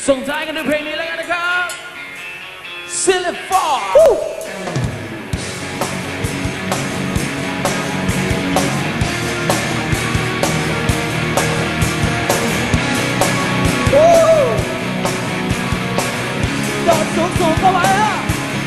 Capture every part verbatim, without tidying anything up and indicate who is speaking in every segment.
Speaker 1: ส่งท้ายกันด้วยเพลงนี้แล้วกันนะครับซิลฟอร์โดดสูงสูงเข้าไว้ฮะ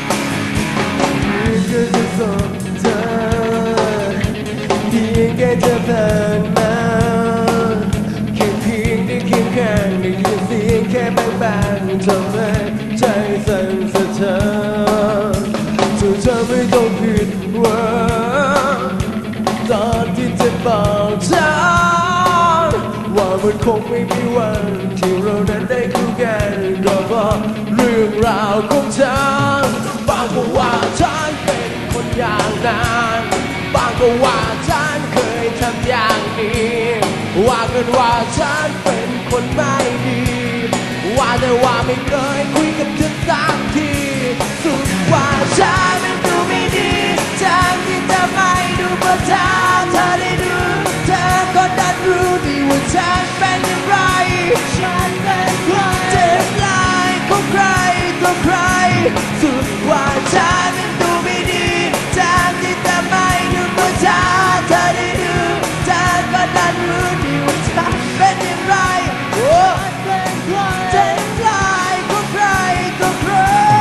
Speaker 2: ก็จะสนเธอเพียงแค่เธอผ่านมาแค่เพียงได้เคียงข้างได้ยินเสียงแค่บางๆทำให้ใจสั่นสะเทือนเธอจะไม่ต้องผิดหวังตอนที่เธอบอกฉันว่ามันคงไม่มีวันที่เรานั้นได้คู่กันก็เพราะเรื่องราวของฉันบางก็ว่าฉันเป็นคนอย่างนั้นบางก็ว่าฉันเคยทำอย่างนี้ว่ากันว่าฉันเป็นคนไม่ดีว่าแต่ว่าไม่เคยคุยกับเธอสักทีสุดว่าฉันมันดูไม่ดีจากที่เธอไม่ดูเมื่อเธอเธอได้ดูเธอก็ดันรู้ดีว่าฉันเป็นอย่างไรฉันเป็นใครเจ็บลายของใครตัวใครสุดว่าฉันมันดูไม่ดีจากที่เธอไม่ดูเมื่อเธอเธอได้ดูเธอก็ดันรู้ดีว่าฉันเป็นอย่างไรโอ้เป็นใครเจ็บลายของใครตัวใคร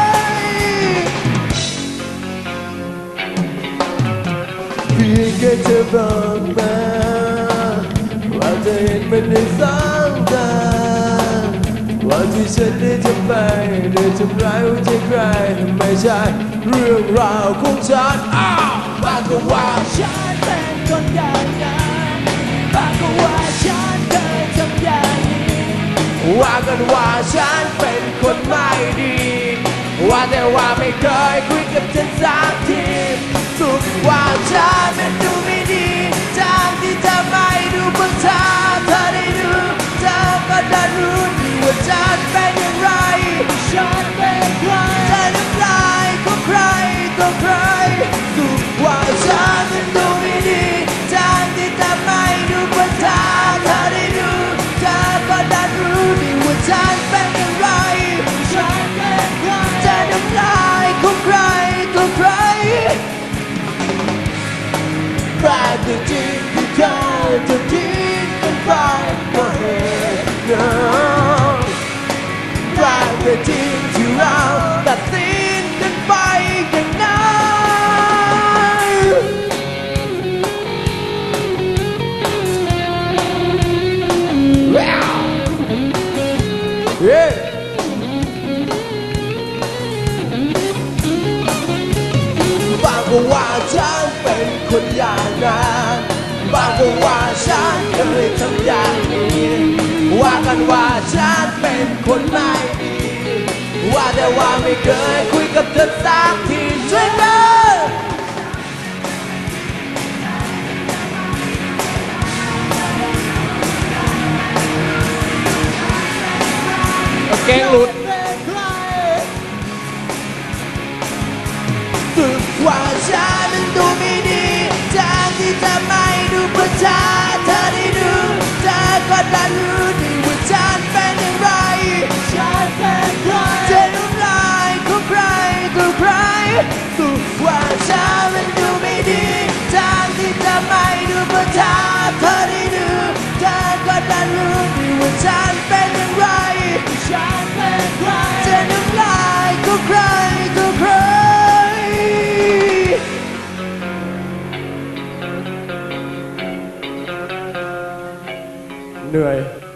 Speaker 2: เพียงแค่เธอบอกมาว่าเธอเห็นมันในสายตาว่าที่ฉันได้ทำไปได้ทำร้ายหัวใจใครไม่ใช่เรื่องราวของฉันอ้าวบางก็ว่าฉันเป็นคนอย่างนั้นบางก็ว่าฉันเคยทำอย่างนี้ว่ากันว่าฉันเป็นคนไม่ดีว่าแต่ว่าไม่เคยคุยกับฉันสักทีสุดว่าฉันมันดูไม่ดีจากที่เธอไม่ดูบนเธอเธอได้ดูเธอก็ได้รู้ดีว่าฉันเป็นอย่างไรฉันเป็นใครเธอน้ำลายของใครตัวใครสุดว่าฉันมันดูไม่ดีจากที่เธอไม่ดูบนเธอเธอได้ดูเธอก็ได้รู้ดีว่าฉันเป็นอย่างไรฉันเป็นใครเธอน้ำลายของใครตัวใครแปลกจริงที่เธอจะทิ้งกันไปก็เหตุเดิมแปลกจริงที่เราตัดสินกันไปอย่างนั้นเฮ้บางก็ว่าฉันเป็นคนอย่างนั้นบางก็ว่าฉันเคยทำอย่างนี้ว่ากันว่าฉันเป็นคนไม่ดีว่าแต่ว่าไม่เคยคุยกับเธอสักทีช่วยกัน
Speaker 1: เก่งหลุด
Speaker 2: สุดว่าฉันนั้นดูไม่ดีจากที่เธอไม่ดูเพื่อเธอเธอได้ดูเธอก็ได้รู้ดีว่าฉันเป็นอย่างไรฉันเป็นใครเธอน้ำลายของใครตัวใครสุดว่าฉันนั้นดูไม่ดีจากที่เธอไม่ดูเพื่อเธอเธอได้ดูเธอก็ได้รู้ดีว่าฉันเป็นอย่างไรฉันเป็นใครเธอน้ำลายของใครตัวใครเหนื่อย